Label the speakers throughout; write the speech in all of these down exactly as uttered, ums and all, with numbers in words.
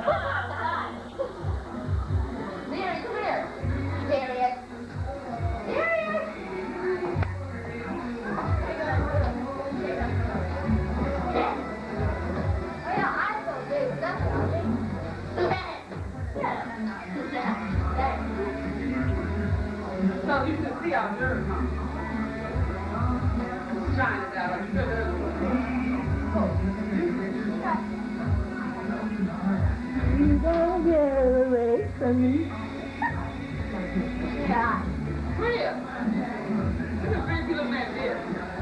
Speaker 1: Mary, come here. Darius. Darius. Oh yeah, I so big. That's what I think.
Speaker 2: So you can see our nerves, huh? Shining down like you said earlier.
Speaker 3: You don't get away from me.
Speaker 1: Yeah.
Speaker 2: Maria, look at big little man there.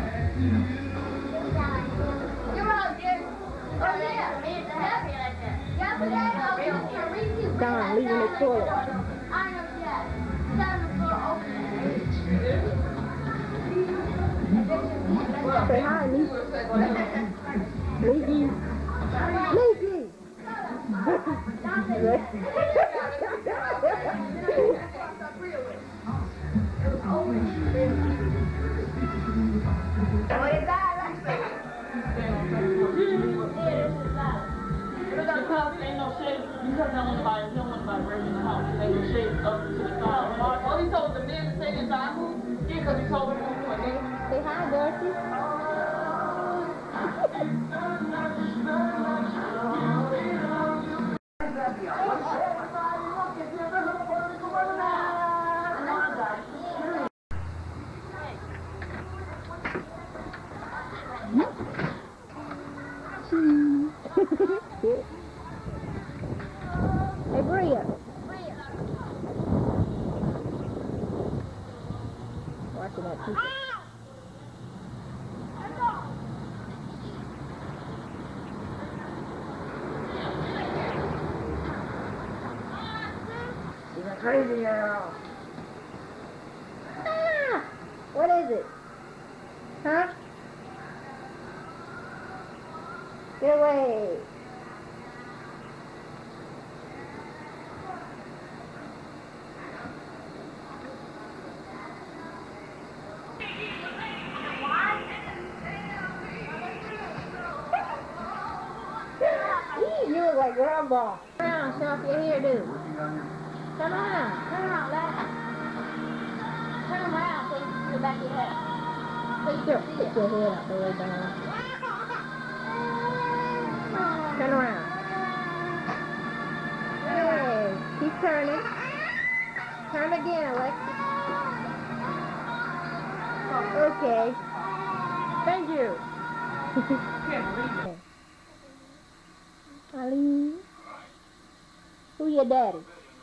Speaker 1: Come on, dear. Oh yeah, it's happy like that. Yeah, but that
Speaker 3: Don leaving the toilet.
Speaker 1: I know that. Stand the floor open.
Speaker 3: Say hi, Leaky. Leaky. Leaky.
Speaker 4: Because ain't no shade, because I don't want nobody, he don't want nobody breaking the house. They will shade up to the car.
Speaker 2: Oh, he told the men to stay inside? Yeah, because he told them to do it.
Speaker 3: Say hi, Dorothy. Hey, Bria. Watching that too. She's crazy girl. Ah! What is it? Huh? Get away. You look like Grandpa. Turn around, show off your hairdo. Turn around. Turn around, lad. Turn around so you can see the back of your head. So you can see it. Put your head out the way down. Turn around. Hey, keep turning. Turn again, Alexis. Okay. Thank you. Eileen, who your daddy?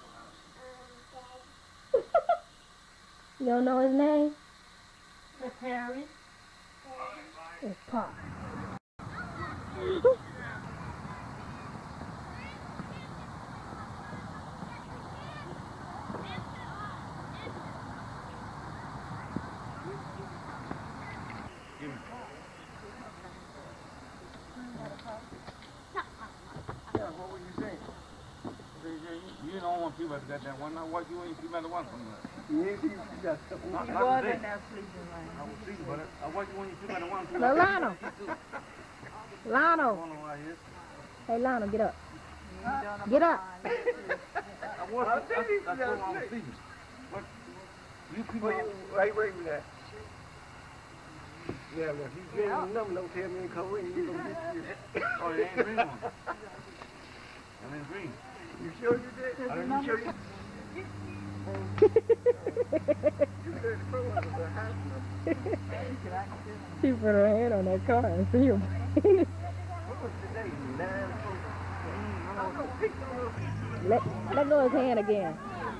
Speaker 3: You don't know his name?
Speaker 4: It's Harry.
Speaker 3: It's Pop.
Speaker 5: You don't want people to get that one. Now, what you ain't people to want from that?
Speaker 6: Yes, you got something.
Speaker 5: Not,
Speaker 4: He
Speaker 5: not
Speaker 4: was
Speaker 5: today.
Speaker 4: in that sleeping lane.
Speaker 5: I was sleeping, but I what you want you people to want from
Speaker 3: No, Lionel. Lionel.
Speaker 5: right here.
Speaker 3: Hey, Lionel, get up. Get up.
Speaker 5: I was. I, I, I told him I was sleeping. But you people.
Speaker 6: Wait, wait with that. Yeah, well, if you get him number, don't tell me to come in. You gonna get you.
Speaker 5: Oh, you ain't green one. I ain't green.
Speaker 6: You sure you did? I didn't show you. You said the pro was a house number.
Speaker 3: She put her hand on that car and see him.
Speaker 6: What was today? Nine four.
Speaker 3: let, let go of his hand again.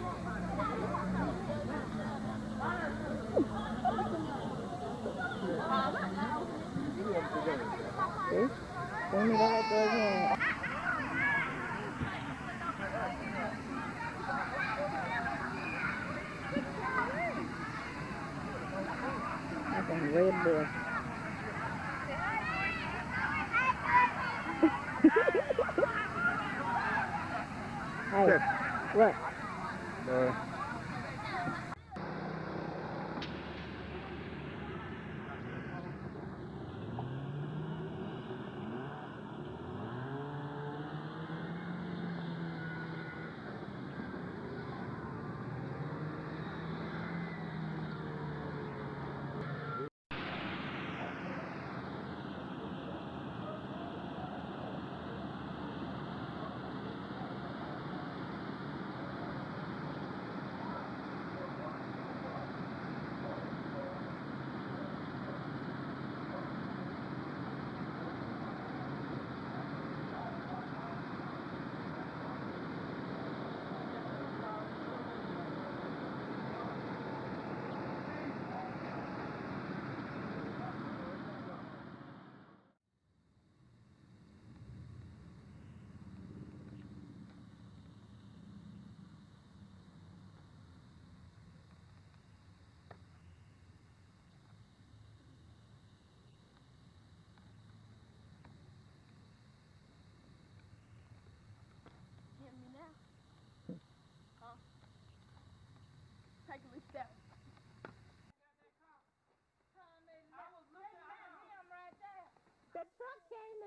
Speaker 3: See? Don't need to let go of his hand. That's a red boy. Hey, what?
Speaker 6: Uh,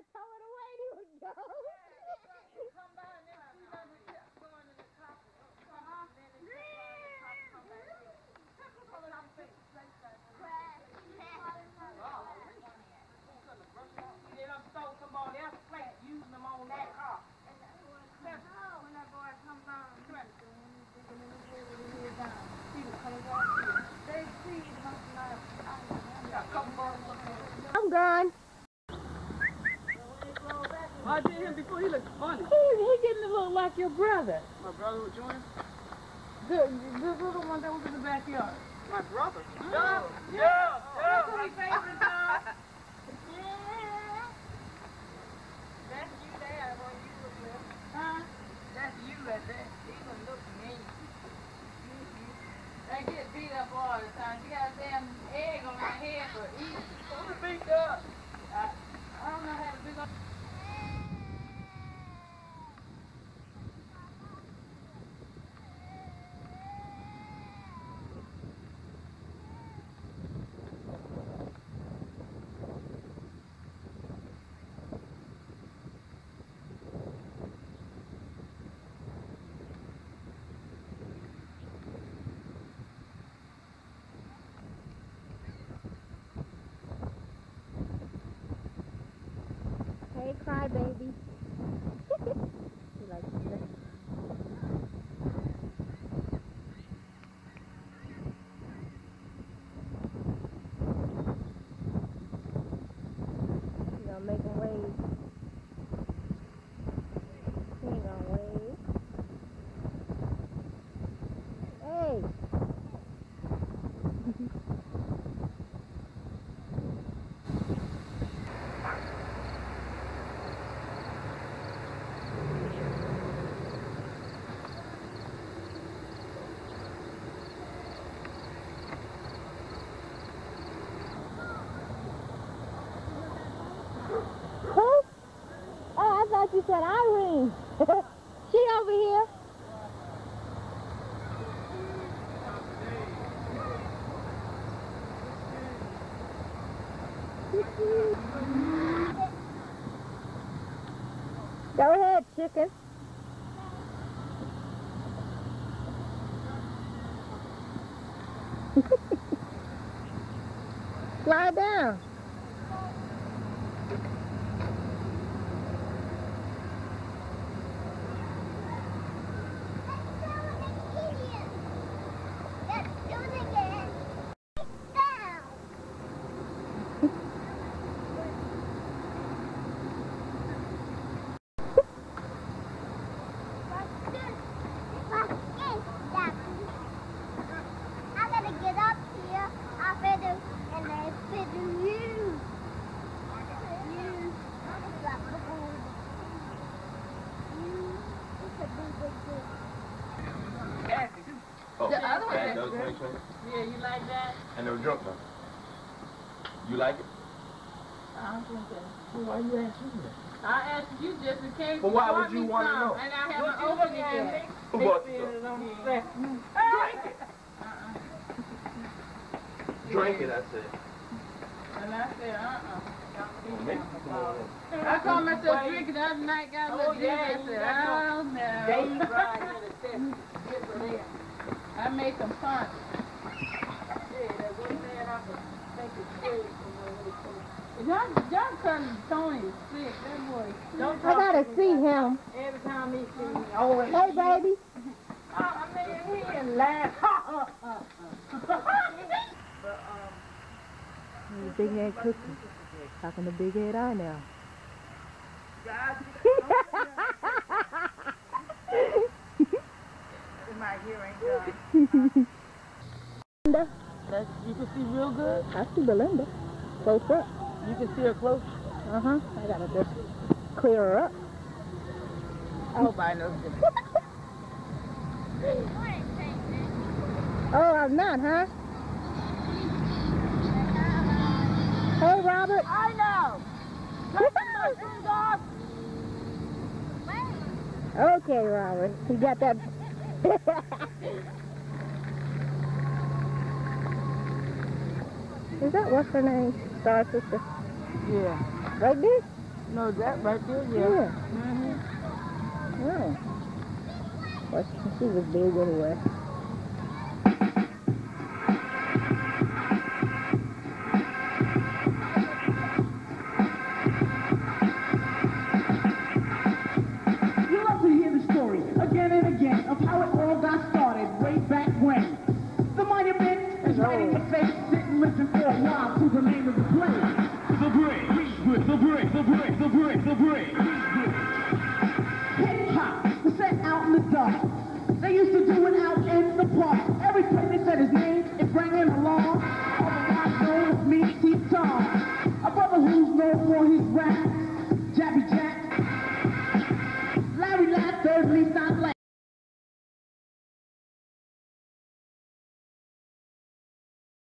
Speaker 3: just throw it away and he would go.
Speaker 2: Come by and then see that we kept going in the top. Come on, then it kept going in the top, come back here. Come on, I'm fixing straight back. They done stole somebody else's plate, using them on that car. When that boy comes on, see the color walk here. They see the most nice. Got a couple birds up there.
Speaker 3: I'm gone.
Speaker 4: I did him before. He looked funny.
Speaker 3: He, he didn't look like your brother.
Speaker 4: My brother was joining?
Speaker 3: The, the little one that was in the backyard.
Speaker 4: My brother?
Speaker 2: Yeah, yeah, that's who he favorite, John. That's you there when you was there. Huh? That's you right there. He was looking mean. They get beat up all the time. She got a damn egg on her head for eating. Who's beat up? I, I don't know how to big up.
Speaker 3: Hey, cry baby. You like that? You gonna make him wave? He ain't gonna wave. Hey. Who? Oh, I thought you said Irene. She over here. Go ahead, chicken. Lie down.
Speaker 5: Oh,
Speaker 2: The other one
Speaker 5: that
Speaker 2: that's
Speaker 5: does
Speaker 2: good.
Speaker 5: make sense.
Speaker 2: Yeah, you like that?
Speaker 5: And they were drunk now. You like it?
Speaker 2: I don't think that.
Speaker 5: Well, why you asking me that?
Speaker 2: I asked you just in case
Speaker 5: But
Speaker 2: you
Speaker 5: why
Speaker 2: bought
Speaker 5: would you
Speaker 2: me
Speaker 5: wanna
Speaker 2: some,
Speaker 5: know?
Speaker 2: and I haven't
Speaker 4: What you
Speaker 2: opened it
Speaker 4: looking at?
Speaker 2: yet.
Speaker 5: Who bought you
Speaker 4: It
Speaker 5: some?
Speaker 4: on the back.
Speaker 5: Drink it. Drink it, I said.
Speaker 2: And I said, uh-uh.
Speaker 5: Make it come on.
Speaker 2: I called myself drinking the other night, got a little
Speaker 4: Oh,
Speaker 2: drink.
Speaker 4: yeah,
Speaker 2: I
Speaker 4: you
Speaker 2: said,
Speaker 4: got
Speaker 2: oh,
Speaker 4: They
Speaker 2: no.
Speaker 4: right here to test get for them.
Speaker 2: I made some punch.
Speaker 4: Yeah, that one man I could think it's good.
Speaker 2: Y'all, y'all cousin Tony is sick. That boy.
Speaker 4: Don't
Speaker 3: I gotta see him.
Speaker 4: Every time he see me, always.
Speaker 3: Hey, baby.
Speaker 4: Oh, I mean, he and laugh. But, um,
Speaker 3: Big head cookie. Talking to big head I now.
Speaker 4: God, my hearing done.
Speaker 3: Belinda.
Speaker 4: That's, you can see real good.
Speaker 3: I see Belinda. Close up.
Speaker 4: You can see her close.
Speaker 3: Uh-huh. I gotta just clear her up.
Speaker 4: Nobody knows this.
Speaker 3: Oh, I'm not, huh? Hey, Robert.
Speaker 4: I know.
Speaker 3: Okay, Robert. You got that. Is that what's her name? Star sister.
Speaker 4: Yeah.
Speaker 3: Right there? No, that right there, yeah.
Speaker 2: Yeah.
Speaker 3: Mm-hmm.
Speaker 2: Yeah. Well, she was big anyway.
Speaker 7: You love to hear the story again and again of how it all got started way back when. The monument is right in your face. Sit and listen for a while to the name of the place.
Speaker 8: The break, the break, the break, the break, the break.
Speaker 7: Hip hop was set out in the dark. They used to do it out in the park. Every place they said his name, it bring him along. All the rock known as me, T-Tom. A brother who's known for his rap.